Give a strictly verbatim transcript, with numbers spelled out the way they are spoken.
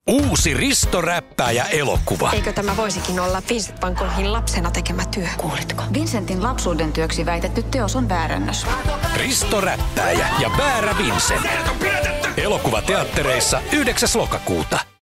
Uusi Risto Räppääjä-elokuva. Eikö tämä voisikin olla Vincent van Goghin lapsena tekemä työ? Kuulitko? Vincentin lapsuuden työksi väitetty teos on väärännös. Risto Räppääjä ja Väärä Vincent. Elokuva teattereissa yhdeksäs lokakuuta.